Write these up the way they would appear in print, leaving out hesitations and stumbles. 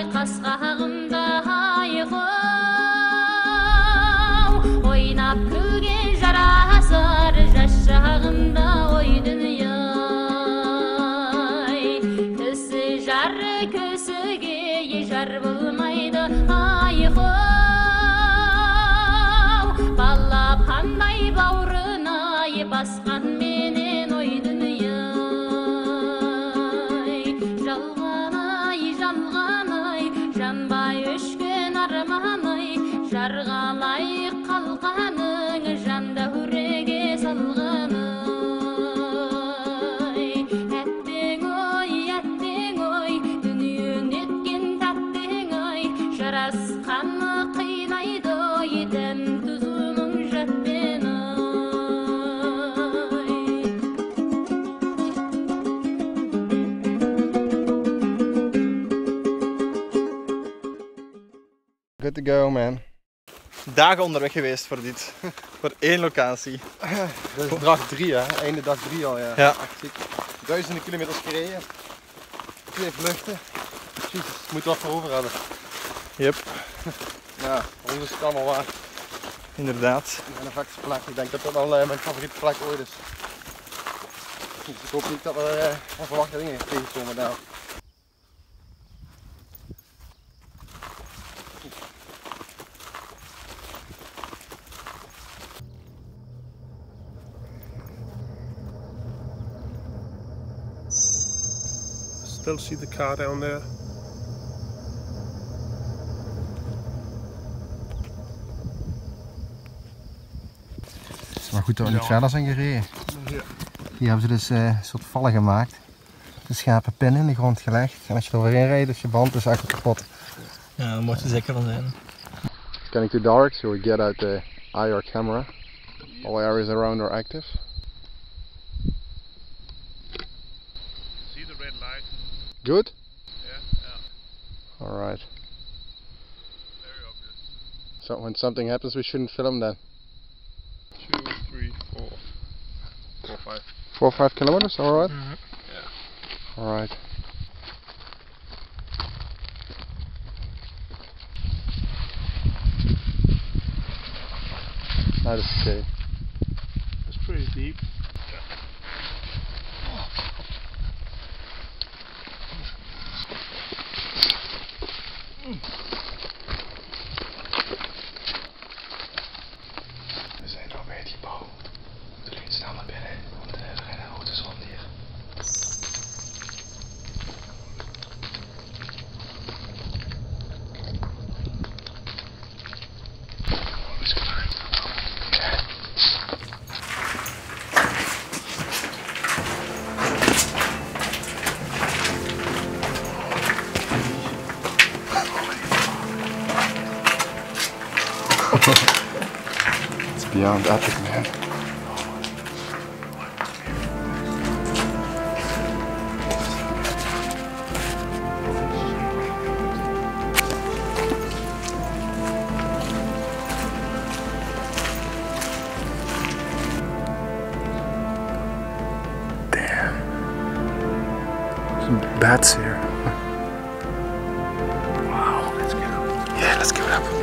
қасқағымда айқау ойнап күлген жарасар жас шағымда ой дүние-ай кісі жар кісіге жар болмайды айқау бала қандай бауырына басқан менен ой дүние-ай жалғанай жанбай өшкен арманым жарға лайық қалғаның жанда хүреге салғаным әттең ой дүниең еткен тәттең ой жарасқаны қинайды ой дәм тұзының жатпен Good to go, man. Dagen onderweg geweest voor dit. Voor één locatie. Dat is dag 3, hè? Einde dag 3 al, ja. Ja. Echt ziek. Duizenden kilometers gereden. 2 vluchten. Jezus, moet wat voor over hebben. Yep. Ja, voor ons is het allemaal waar. Inderdaad. Mijn plek. Ik denk dat dat wel mijn favoriete plek ooit is. Dus ik hoop niet dat we onverwachte dingen tegenkomen daar. Still see the car down there. Het is maar goed dat we niet verder zijn gereden. Ja. Hier hebben ze dus een soort vallen gemaakt. De schapen pinnen in de grond gelegd. En als je er overheen rijdt, is je band dus echt kapot. Ja, daar moet je zeker van zijn. Getting too dark, so we get out the IR camera. All areas around are active. See the red light? Good? Yeah. Alright. Very obvious. So when something happens, we shouldn't film then. 2, 3, 4, 4, 5. 4 or 5 kilometers, alright? Yeah. Alright. That is okay. It's pretty deep. We zijn nou bij het gebouw. We moeten snel naar binnen, want er rennen auto's rond hier. It's beyond epic, man. Damn. Some bats here. Wow, let's go. Yeah, let's go up.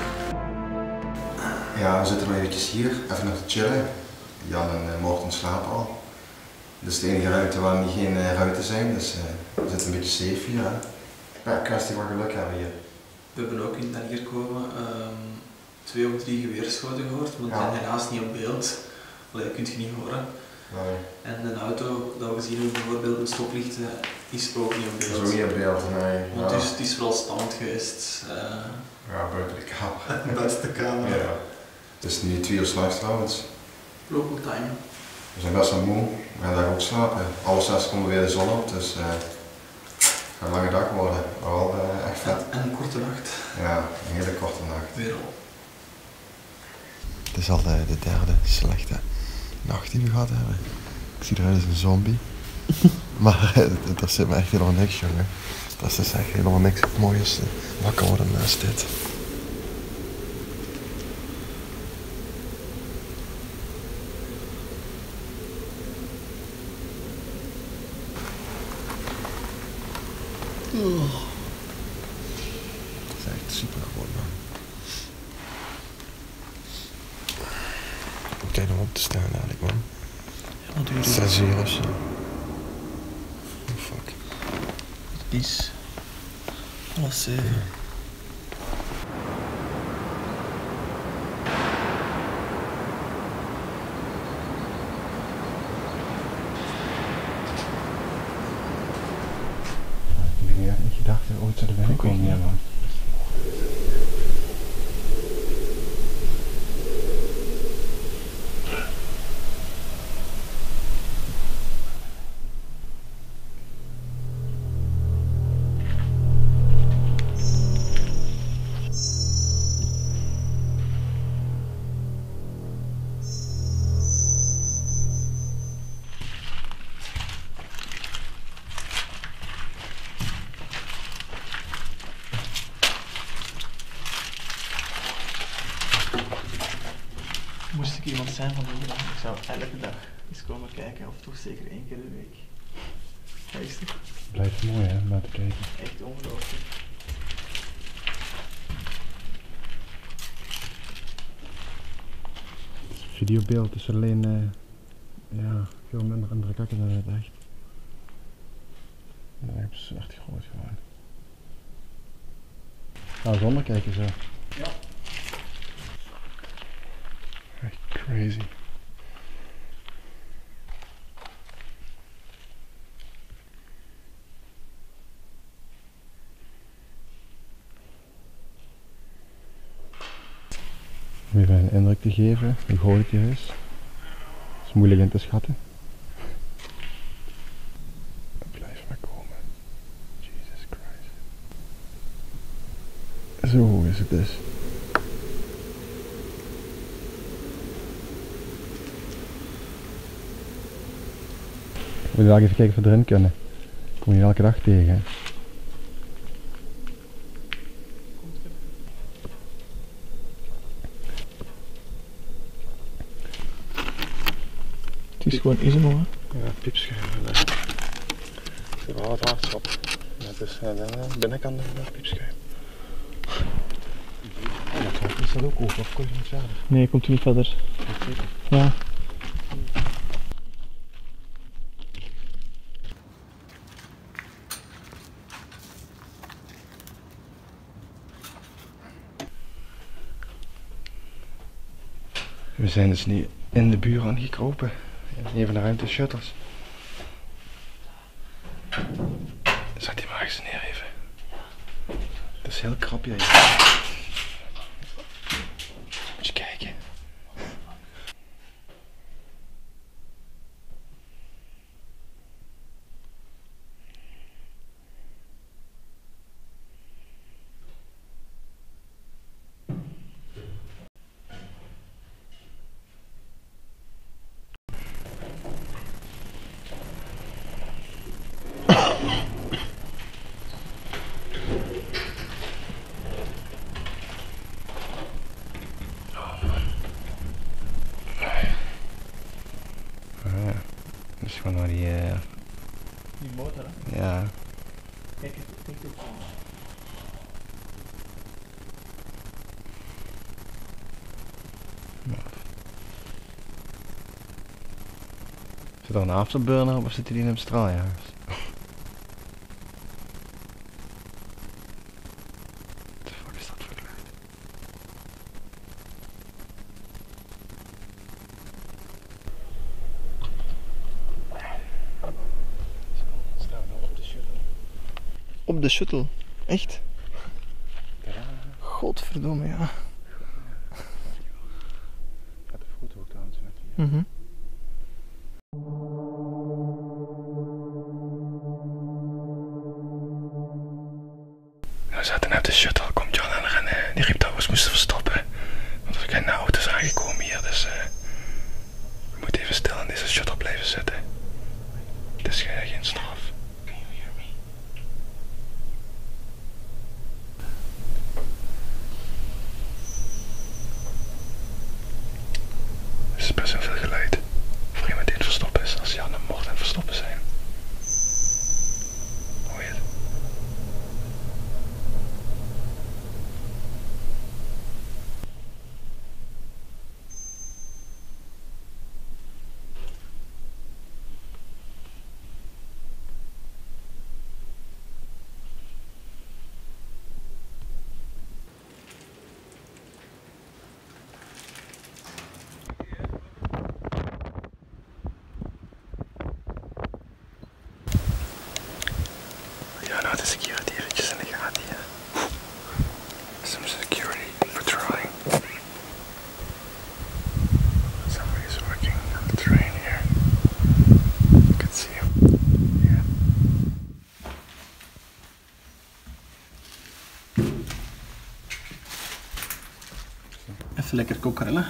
Ja, we zitten nog eventjes hier, even nog te chillen. Jan en Morten slapen al. Dit is de enige ruimte waar niet geen ruiten zijn, dus we zitten een beetje safe hier. Hè? Ja, kwestie van geluk hebben hier. We hebben ook in het hier komen 2 of 3 geweerschoten gehoord, maar die zijn helaas niet op beeld. Allee, dat kun je niet horen. Nee. En een auto dat we gezien hebben, bijvoorbeeld met stoplichten, is ook niet op beeld. Dat is ook niet op beeld, nee. Want dus, het is vooral spannend geweest. Ja, buiten de camera. Buiten de camera. Ja. Het is nu 2 uur 's nachts trouwens. Local time. We zijn best wel moe, we gaan daar ook slapen. Alle 6 komt weer de zon op, dus het gaat een lange dag worden. Maar wel echt vet. En een korte nacht. Ja, een hele korte nacht. Weer al. Het is al de derde slechte nacht die we gehad hebben. Ik zie eruit als een zombie. Maar er zit me echt helemaal niks, jongen. Dat is dus echt helemaal niks. Het mooiste wakker worden naast dit. super gewoon, man. Kijk om op te staan eigenlijk, man. Ja, wat duurt het? 6 uur of zo. Oh, fuck. Het is 7:30. Ik heb niet gedacht dat we ooit zouden binnenkomen, ja, man. Moest ik iemand zijn van de dag, ik zou elke dag eens komen kijken, of toch zeker 1 keer de week. Geestig. Blijft mooi, hè, om naar te kijken. Echt ongelooflijk. Videobeeld is alleen ja, veel minder indrukwekkend dan het echt. Ja, het is echt groot gewoon. Nou, zonder kijken zo. Ja. Echt crazy. Om even een indruk te geven hoe groot het hier is. Dat is moeilijk in te schatten. Blijf maar komen. Jesus Christ. Zo hoog is het dus. We moeten even kijken of we erin kunnen. Kom je elke dag tegen. Het is gewoon Ismo, hè? Ja, piepschuiven. Er zit wel wat hards op. Het is de binnenkant van de piepschuif. Is dat ook open of komt je niet verder? Nee, komt u niet verder. Ja. We zijn dus nu in de buurt aangekropen. In een van de ruimteshutters. Zet die maar eens neer even. Dat is heel krap hier. Moet je kijken. Dus gewoon naar die Die motor, hè? ja. Kijk, kijk dit aan. Zit er een afterburner op of zit die in een straaljagers? Wat de fuck is dat voor geluid? Zo, staan we nou op de shuttle. Op de shuttle? Echt? Tadaa. Godverdomme, ja. Gaat de foto ook trouwens met die. Mhm. We zaten net op de shuttle, komt Jan aan rennen. Die riep dat we ons moesten verstoppen. Want er zijn auto's aangekomen hier, dus we moeten even stil in deze shuttle blijven zitten. Het is geen straf. Er is best wel veel geluid. Voor iemand die aan het verstoppen is, als Jan en Mort aan het verstoppen zijn. Hoor je het? lekker kokerellen.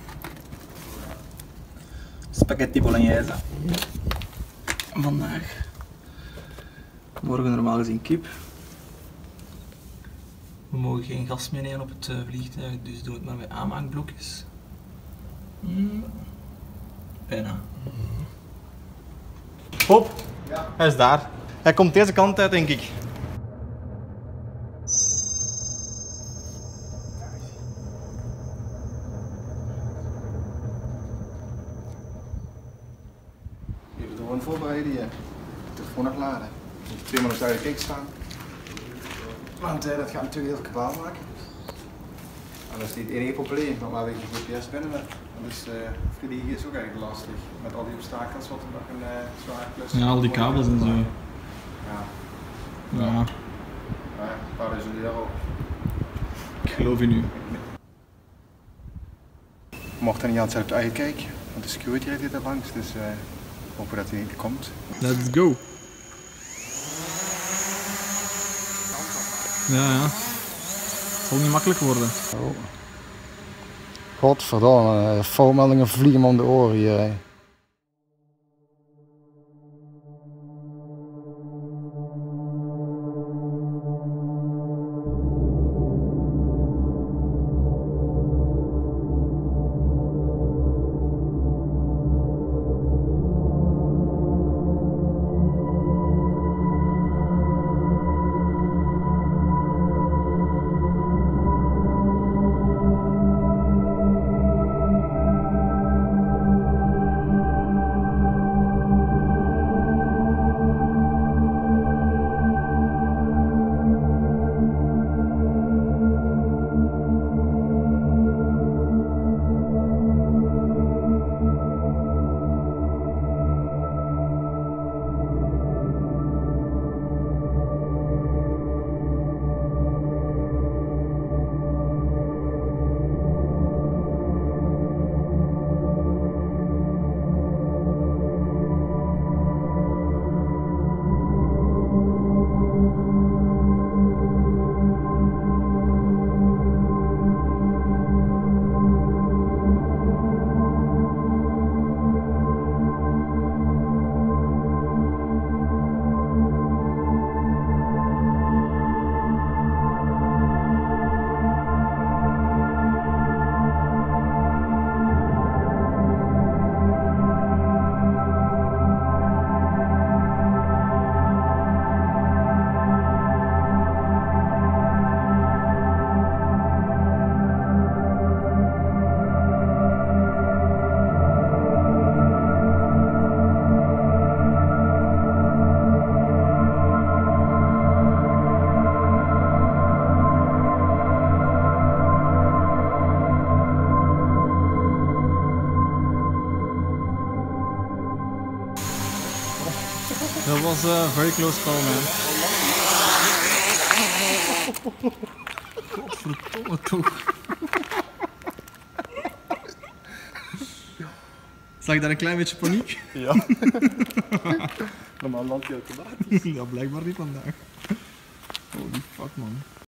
Spaghetti bolognese. Vandaag. Morgen normaal gezien kip. We mogen geen gas meenemen op het vliegtuig, dus doe het maar met aanmaakblokjes. Bijna. Hop, hij is daar. Hij komt deze kant uit, denk ik. Even de gewoon voorbereiden hier. De telefoon nog laden. Moet 2 minuten uit de kijk staan. Want dat gaat natuurlijk heel kabaal maken. En dat is niet het enige probleem, maar waar we je GPS binnen met. Dus vliegen is ook eigenlijk lastig. Met al die obstakels wat er nog een zwaar plus. Ja, al die kabels en zo. Ja. Ja, Ja, een paar duizend euro. ik geloof in u. Mocht hij niet aan het op de eigen kijk, want de security rijdt hier langs, dus hopen dat hij niet komt. Let's go. Ja. Het zal niet makkelijk worden. Oh. Godverdomme, foutmeldingen vliegen me om de oren hier. Hè. Dat was a very close call, man. Godverdomme toch. Zag je daar een klein beetje paniek? Ja. Normaal land je automatisch. Ja, blijkbaar niet vandaag. Holy fuck, man.